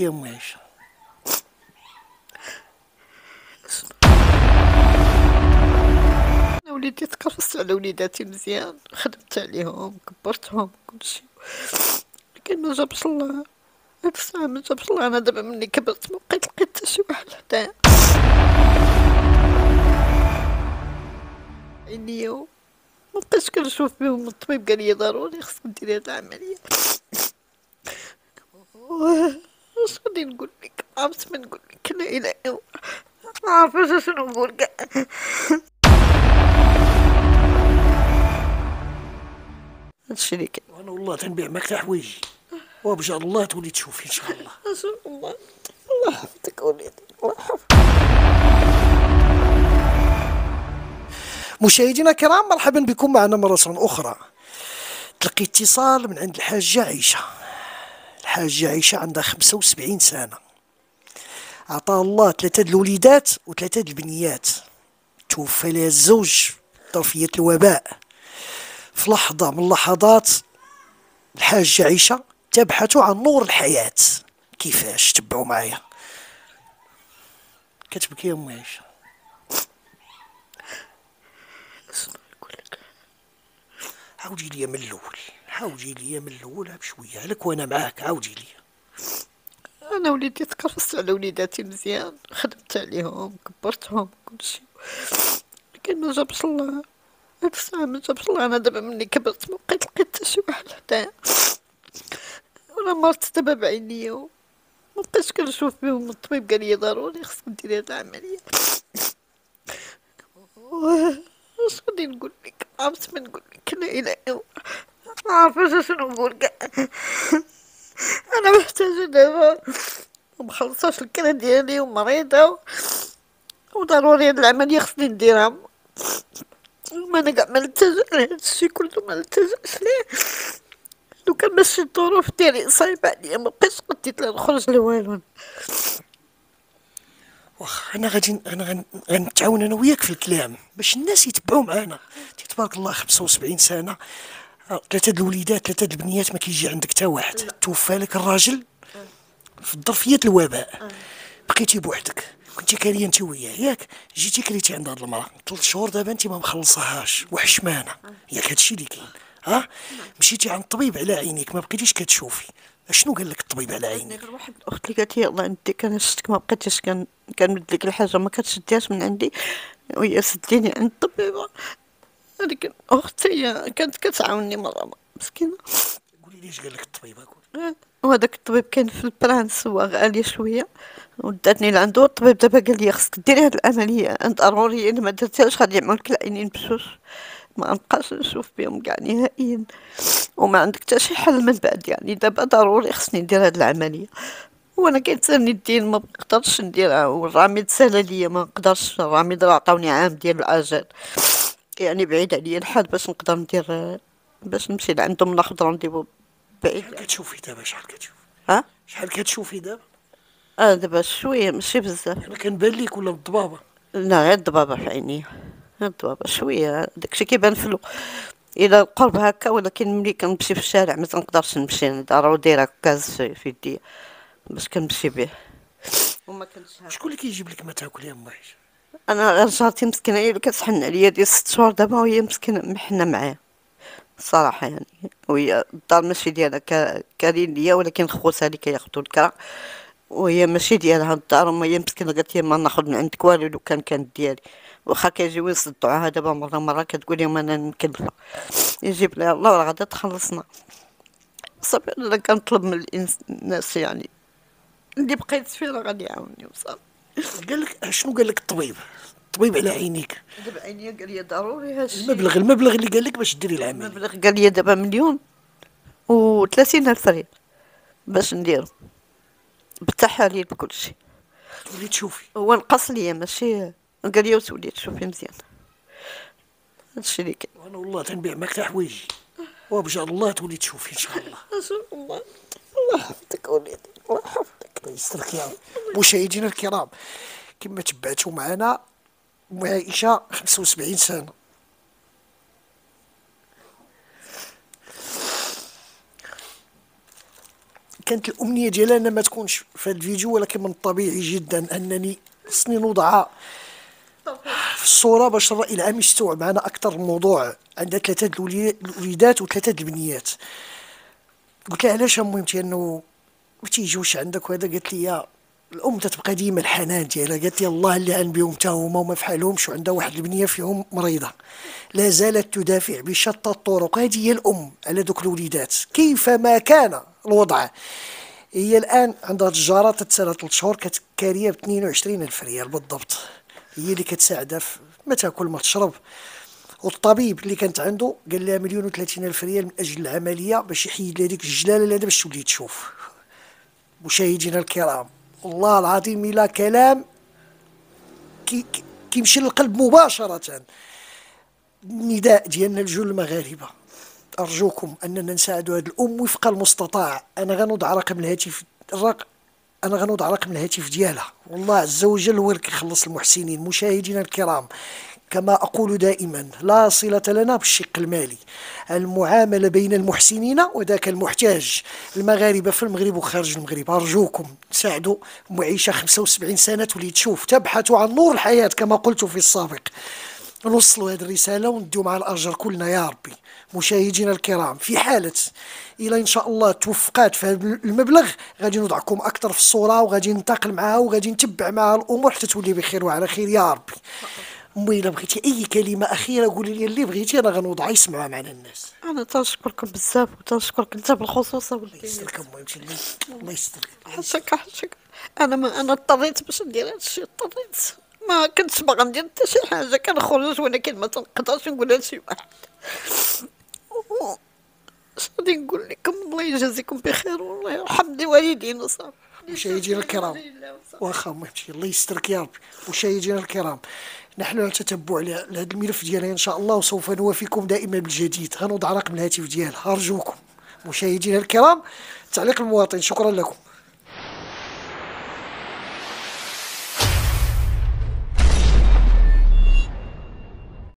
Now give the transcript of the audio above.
يا ام عيشه؟ انا وليدي تكرست على وليداتي مزيان، خدمت عليهم كبرتهم كلشي، لكن ما جابش الله. هاد الساعة ما جابش الله. انا دابا مني كبرت ما بقيت لقيت حتى شي واحد حدايا عينيا، ما بقيتش كنشوف بهم. الطبيب قال لي ضروري خصك ديري هاد العملية. واش غادي نقول لك؟ عرفت ما نقول لك. لا اله الا الله، ما عارفاش شنو نقول كاع. هادشي اللي كاين. وانا والله تنبيع معك حتى حوايجي، وبجا الله تولي تشوفي ان شاء الله. ان شاء الله. الله يحفظك وليدي، الله يحفظك. مشاهدينا الكرام، مرحبا بكم معنا مرة أخرى. تلقي اتصال من عند الحاجة عيشة. الحاجة عيشة عندها 75 سنة، عطاها الله 3 الوليدات و3 البنيات، توفى لها الزوج طرفية الوباء. في لحظة من اللحظات الحاجة عيشة تبحث عن نور الحياة. كيفاش؟ تبعوا معايا. كتبكي يا ام عيشة؟ عاودي لي من الاول، عاودي لي من الاول بشويه لك وانا معاك. عاودي لي. انا وليدي تكرست على وليداتي مزيان، خدمت عليهم كبرتهم كلشي، لكن ما جابش الله. هاد الساعة ما جابش الله. انا دابا مني كبرت ما بقيت لقيت حتى شي واحد حدايا، وانا مرت دابا بعينيا ما بقيتش كنشوف بهم. الطبيب قال لي ضروري خصك ديري هاد العملية. واش غادي نقول لك؟ عرفت ما نقول لك. لا اله الا الله، ما عارفاش شنو نقول كاع. انا محتاجه دابا ومخلصاش الكرا ديالي ومريضه، وضروري هاد العمليه خصني نديرها. ما انا كاع ما نلتجأ لهادشي كله، ما نلتجأش ليه. لو كان ماشي الظروف ديالي صايبه عليا ما بقيتش قديت لا نخرج لا والو. واخا انا غنتعاون انا وياك في الكلام باش الناس يتبعوا معانا. تبارك الله 75 سنه، 3 الوليدات 3 البنيات، ما كيجي عندك حتى واحد. توفى لك الراجل في ظرفيه الوباء، بقيتي بوحدك. كنتي كاريه انت وياه ياك؟ جيتي كريتي عند هاد المراه 3 شهور، دابا انت ما مخلصاهاش وحشمانه ياك؟ هادشي اللي كاين. ها مشيتي عند الطبيب على عينيك، ما بقيتيش كتشوفي. اشنو قال لك الطبيب على عينيك؟ غير واحد الاخت اللي قالت لي الله يديك، انا شفتك ما بقيتيش كنمد لك الحاجه ما كتشديهاش من عندي، وهي سديني عند الطبيبه. هذيك اختي هي كانت كتعاوني مره مسكينه. قولي لي اش قال لك الطبيب؟ وهذاك الطبيب كاين في البرانس، هو غالي شويه، وداتني لعندو. الطبيب دابا قال لي خصك ديري هاد العمليه ضروري، الا ما درتيهاش غادي يعملوا لك العينين بجوج، ما نبقاش نشوف بهم كاع نهائيا، وما عندك حتى شي حل من بعد. يعني دابا ضروري خصني ندير هاد العمليه، وانا كيتسالني الدين ما بقدرش نديرها، والرامد سالا ليا ما نقدرش. الرامد راه عطاوني عام ديال الاجل، يعني بعيد عليا الحال باش نقدر ندير، باش نمشي لعندهم ناخذ رونديفو بعيد. شحال كتشوفي دابا؟ شحال كتشوفي؟ ها؟ شحال كتشوفي دابا؟ دابا شويه ماشي بزاف. انا كنبان ليك ولا بالضبابه؟ لا غير الضبابه في عينيا، غير الضبابه شويه، داكشي كيبان في الى القرب هكا، ولكن ملي كنمشي في الشارع ما تنقدرش نمشي، ضروري دايره كاز في يديا باش كنمشي به، وما كنتش شكون اللي كيجيب لك ما تاكل يا ام عيشه؟ انا غير جارتي مسكينه هي اللي كتحن عليا ديال 6 شهور دابا، وهي مسكينه محنه معايا الصراحه. يعني وهي الدار ماشي ديالها، كارين ليا، ولكن خوتها اللي كياخدو الكرا، وهي ماشي ديالها الدار. هي مسكينه قالت لي ما ناخذ من عندك والو، لو كانت ديالي. واخا كيجيو يصدعوها دابا مره كتقول لهم انا مكلفه، يجيب لها الله راه غادا تخلصنا. صافي انا كنطلب من الناس يعني اللي بقيت فيه راه غادي يعاونني وصافي. قال لك شنو؟ قال لك الطبيب؟ الطبيب على عينيك. دابا عينيا قال لي ضروري هادشي. المبلغ اللي قال لك باش ديري العمليه؟ المبلغ قال لي دابا 1,30,000 ريال باش نديرو بالتحاليل بكلشي. تولي تشوفي. هو نقص ليا ماشي، قال لي وتولي تشوفي مزيان. هادشي اللي كاين. وانا والله تنبيع معك حتى حوايجي، وبجا الله تولي تشوفي ان شاء الله. ان شاء الله. الله يحفظك وليدي، الله يحفظك. الله يسترك يا مشاهدينا الكرام. كما تبعتوا معنا ام عائشه 75 سنه، كانت الامنيه ديالها انها ما تكونش في هذا الفيديو، ولكن من الطبيعي جدا انني خصني نوضعها في الصوره باش الراي العام يستوعب معنا اكثر الموضوع. عندها ثلاثه الوليدات وثلاثه البنيات. قلت لها علاش مهمتي انه ما تيجيوش عندك وهذا؟ قالت لي الام تتبقى ديما الحنان ديالها. قالت لي الله اللي عن بهم حتى هما وما فحالهمش، وعندها واحد البنيه فيهم مريضه لا زالت تدافع بشتى الطرق. هذه هي الام على دوك الوليدات كيفما كان الوضع. هي الان عندها تجاره تتسالى 3 شهور كاريه ب 22,000 ريال بالضبط. هي اللي كتساعدها في ما تاكل ما تشرب. والطبيب اللي كانت عنده قال لها 1,30,000 ريال من اجل العمليه باش يحيد لها ديك الجلاله اللي باش تولي تشوف. مشاهدينا الكرام والله العظيم الى كلام كيمشي للقلب مباشره. النداء ديالنا لجل المغاربه، ارجوكم اننا نساعدوا هذه الام وفق المستطاع. انا غنوضع رقم الهاتف انا غنوضع رقم الهاتف ديالها، والله عز وجل هو اللي كيخلص المحسنين. مشاهدينا الكرام كما اقول دائما لا صله لنا بالشق المالي، المعامله بين المحسنين وذاك المحتاج. المغاربه في المغرب وخارج المغرب ارجوكم نساعدوا معيشه 75 سنه تولي تشوف، تبحث عن نور الحياه كما قلت في السابق. نوصلوا هذه الرساله ونديو مع الاجر كلنا يا ربي. مشاهدينا الكرام في حاله الى ان شاء الله توفقات في هذا المبلغ غادي نوضعكم اكثر في الصوره، وغادي ننتقل معها وغادي نتبع معها الامور حتى تولي بخير وعلى خير يا ربي. امي الا بغيتي اي كلمه اخيره قولي لي اللي بغيتي، انا غنوضعها يسمعها معنا الناس. انا تنشكركم بزاف وتنشكرك انت بالخصوص. الله يسترك امي الله يسترك. حاشاك انا ما انا اضطريت باش ندير هذا الشيء، اضطريت. ما كنتش باغا ندير حتى شي حاجه، كنخرج ولكن ما تنقدرش نقولها لشي واحد. اش غادي نقول لكم؟ الله يجازيكم بخير والله يرحم والدين وصافي. مشاهدينا الكرام واخا مهمتي الله يسترك يا ربي. مشاهدينا الكرام نحن على تتبع لهذا الملف ديالها ان شاء الله، وسوف نوافيكم دائما بالجديد. غنوضع رقم الهاتف ديالها ارجوكم. مشاهدينا الكرام تعليق المواطن. شكرا لكم.